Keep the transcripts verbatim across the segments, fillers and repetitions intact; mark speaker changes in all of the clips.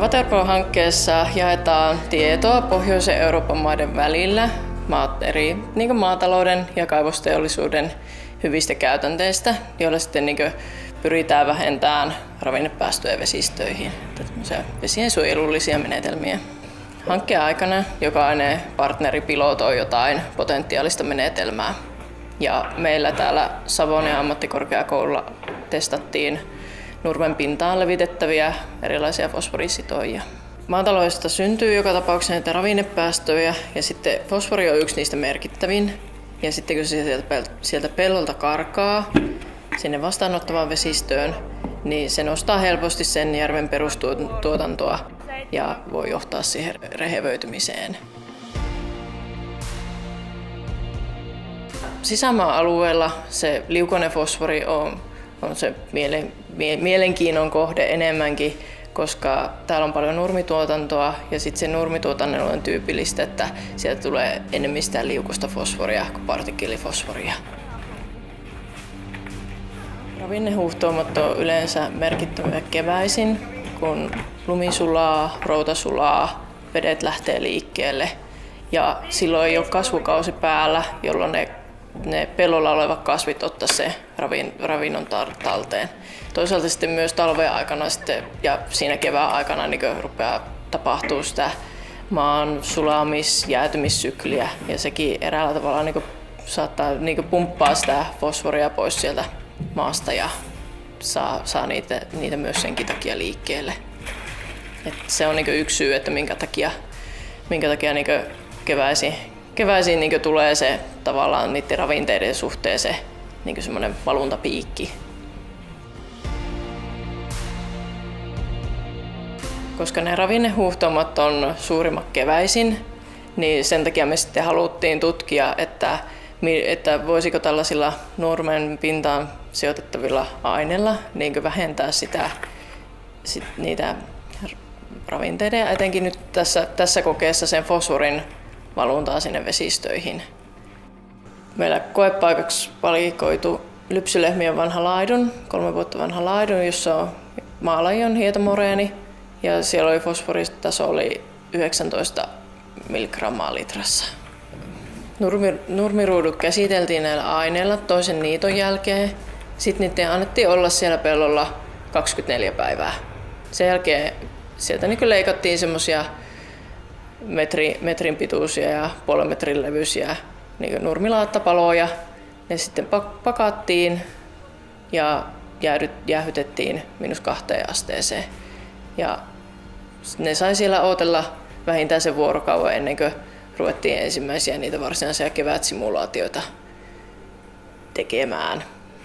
Speaker 1: Waterpro-hankkeessa jaetaan tietoa pohjoisen Euroopan maiden välillä maat, eri niin maatalouden ja kaivosteollisuuden hyvistä käytänteistä, joilla sitten niin pyritään vähentämään ravinnepäästöjä vesistöihin, vesien suojelullisia menetelmiä. Hankkeen aikana jokainen partneri pilotoi jotain potentiaalista menetelmää. Ja meillä täällä Savonian ammattikorkeakoululla testattiin nurmen pintaan levitettäviä erilaisia fosforisitoijia. Maataloudesta syntyy joka tapauksessa näitä ravinnepäästöjä ja sitten fosfori on yksi niistä merkittävin. Ja sitten kun se sieltä pellolta karkaa sinne vastaanottavaan vesistöön, niin se nostaa helposti sen järven perustuotantoa ja voi johtaa siihen rehevöitymiseen. Sisämaa-alueella se liukoinen fosfori on, on se mielen, mielenkiinnon kohde enemmänkin, koska täällä on paljon nurmituotantoa ja sitten se nurmituotannon on tyypillistä, että sieltä tulee enemmän sitä liukosta fosforia kuin partikkelifosforia. Ravinnehuuhtoumat on yleensä merkittäviä keväisin, kun lumi sulaa, routa sulaa, vedet lähtee liikkeelle ja silloin ei ole kasvukausi päällä, jolloin ne, ne pellolla olevat kasvit ottaa se ravin, ravinnon talteen. Toisaalta sitten myös talven aikana sitten, ja siinä kevään aikana niin rupeaa tapahtuu sitä maan sulamis- jäätymissykliä ja sekin eräällä tavalla niin saattaa niin pumppaa sitä fosforia pois sieltä maasta ja saa, saa niitä, niitä myös senkin takia liikkeelle. Et se on niin yksi syy, että minkä takia, minkä takia niin keväisin, keväisin niin tulee se tavallaan niiden ravinteiden suhteen se niin semmoinen valuntapiikki. Koska ne ravinnehuuhtoumat on suurimmat keväisin, niin sen takia me sitten haluttiin tutkia, että, että voisiko tällaisilla nurmen pintaan sijoitettavilla aineilla niin vähentää sitä, sit niitä ravinteiden ja etenkin nyt tässä, tässä kokeessa sen fosforin valuntaa sinne vesistöihin. Meillä koepaikaksi valikoitu lypsylehmien vanha laidun, kolme vuotta vanha laidun, jossa on maalajon hietomoreeni. Ja siellä oli fosforitaso oli yhdeksäntoista milligrammaa litrassa. Nurmi, nurmiruudut käsiteltiin näillä aineilla toisen niiton jälkeen. Sitten niiden annettiin olla siellä pellolla kaksikymmentäneljä päivää. Sen jälkeen sieltä niin leikattiin semmoisia metri, metrin pituisia ja puolen metrin levyisiä niin nurmilaattapaloja. Ne sitten pakattiin ja jäähytettiin miinus kahteen asteeseen. Ja ne sai siellä odotella vähintään sen vuorokauden ennen kuin ruvettiin ensimmäisiä niitä varsinaisia kevätsimulaatioita tekemään.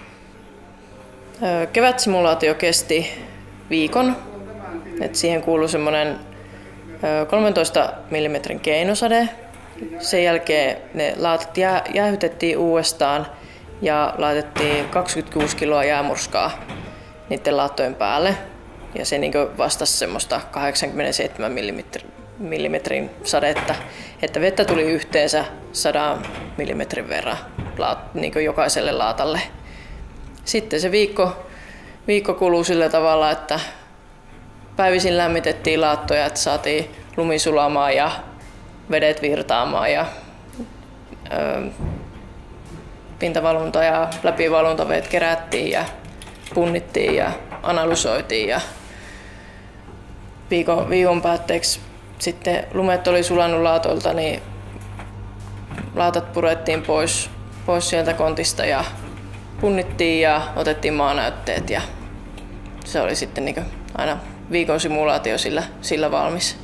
Speaker 1: Kevätsimulaatio kesti viikon. Et siihen kuului semmoinen kolmentoista millimetrin keinosade. Sen jälkeen ne laatat jäähytettiin uudestaan ja laitettiin kaksikymmentäkuusi kiloa jäämurskaa niiden laattojen päälle. Ja se niin vastasi semmoista kahdeksankymmentäseitsemän millimetrin sadetta, että vettä tuli yhteensä sadan millimetrin verran niin jokaiselle laatalle. Sitten se viikko, viikko kului sillä tavalla, että päivisin lämmitettiin laattoja, että saatiin lumi sulamaan ja vedet virtaamaan ja ö, pintavalunta ja läpivaluntaveet kerättiin ja punnittiin ja analysoitiin. Ja viikon, viikon päätteeksi sitten lumet oli sulanut laatoilta, niin laatat purettiin pois, pois sieltä kontista ja punnittiin ja otettiin maanäytteet ja se oli sitten niin aina viikon simulaatio sillä, sillä valmis.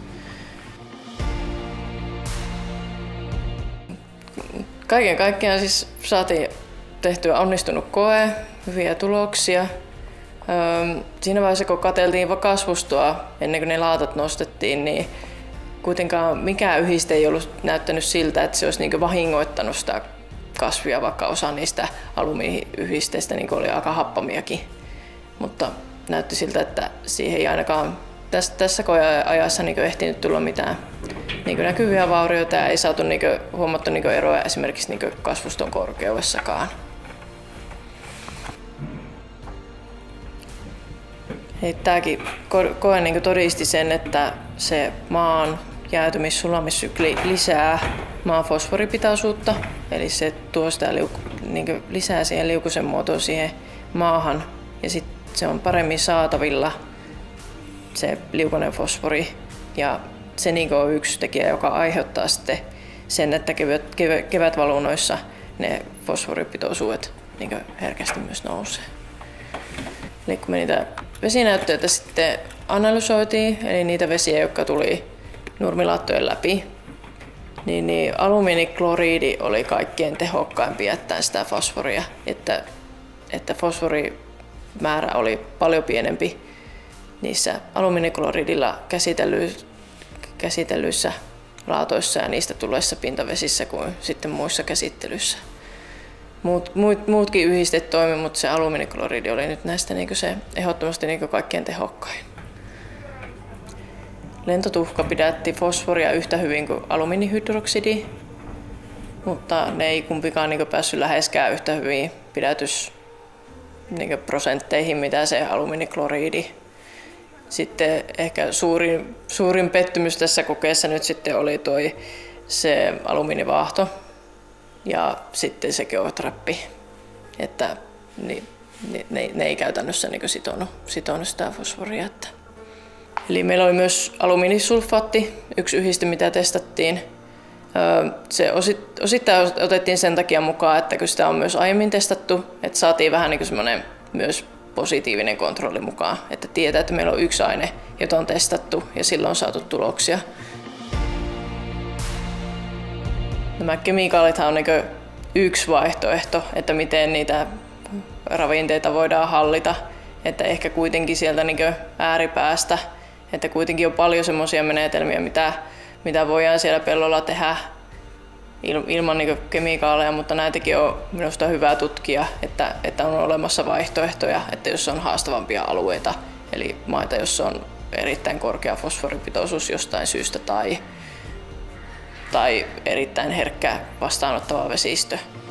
Speaker 1: Kaiken kaikkiaan siis saatiin tehtyä onnistunut koe, hyviä tuloksia. Siinä vaiheessa, kun katseltiin kasvustoa ennen kuin ne laatat nostettiin, niin kuitenkaan mikään yhdiste ei ollut näyttänyt siltä, että se olisi niin vahingoittanut sitä kasvia, vaikka osa niistä alumiiniyhdisteistä niin oli aika happamiakin. Mutta näytti siltä, että siihen ei ainakaan tässä, tässä koeajassa niin ehtinyt tulla mitään niin näkyviä vaurioita ja ei saatu niin huomattu niin eroja esimerkiksi niin kasvuston korkeudessakaan. Eli tämäkin koe niin todisti sen, että se maan jäätymis-sulamissykli lisää maan fosforipitoisuutta, eli se tuo sitä liuku, niin lisää siihen liukusen muotoon siihen maahan, ja sitten se on paremmin saatavilla se liukoinen fosfori, ja se niin on yksi tekijä, joka aiheuttaa sitten sen, että kevät, kevät, kevätvalunoissa ne fosforipitoisuudet niin herkästi myös nousee. Eli kun me niitä vesinäytteitä sitten analysoitiin, eli niitä vesiä, jotka tuli nurmilaattojen läpi, niin, niin alumiinikloriidi oli kaikkein tehokkaampi jättämään sitä fosforia, että, että fosforimäärä oli paljon pienempi niissä alumiinikloriidilla käsitellyissä, käsitellyissä laatoissa ja niistä tulleissa pintavesissä kuin sitten muissa käsittelyissä. Muut, muut, muutkin yhdisteet toimi, mutta se alumiinikloriidi oli nyt näistä niin se ehdottomasti niin kaikkein tehokkain. Lentotuhka pidätti fosforia yhtä hyvin kuin alumiinihydroksidi, mutta ne ei kumpikaan niin päässyt läheskään yhtä hyvin pidätys niin prosentteihin, mitä se alumiinikloriidi. Sitten ehkä suurin, suurin pettymys tässä kokeessa nyt sitten oli toi se alumiinivaahto ja sitten se geotrappi, että ne, ne, ne ei käytännössä niin sitonut, sitonut sitä fosforia. Että. Eli meillä oli myös alumiinisulfaatti, yksi yhdiste, mitä testattiin. Se osittain otettiin sen takia mukaan, että kun sitä on myös aiemmin testattu, että saatiin vähän niin kuin semmoinen myös positiivinen kontrolli mukaan, että tietää, että meillä on yksi aine, jota on testattu ja silloin on saatu tuloksia. Nämä kemikaalithan on niin kuin yksi vaihtoehto, että miten niitä ravinteita voidaan hallita, että ehkä kuitenkin sieltä niin kuin ääripäästä, että kuitenkin on paljon semmoisia menetelmiä, mitä, mitä voidaan siellä pellolla tehdä ilman niin kemikaaleja, mutta näitäkin on minusta hyvä tutkia, että, että on olemassa vaihtoehtoja, että jos on haastavampia alueita, eli maita, joissa on erittäin korkea fosforipitoisuus jostain syystä tai, tai erittäin herkkä vastaanottava vesistö,